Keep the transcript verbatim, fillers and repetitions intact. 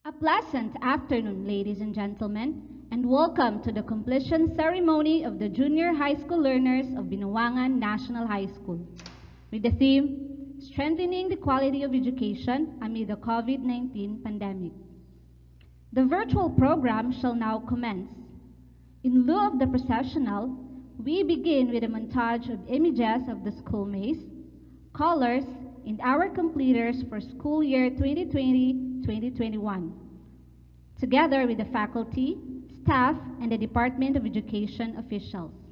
A pleasant afternoon, ladies and gentlemen, and welcome to the completion ceremony of the junior high school learners of Binawangan National High School, with the theme, Strengthening the Quality of Education Amid the COVID nineteen Pandemic. The virtual program shall now commence. In lieu of the processional, we begin with a montage of images of the schoolmates, colors, and our completers for school year twenty twenty twenty twenty-one, together with the faculty, staff, and the Department of Education officials.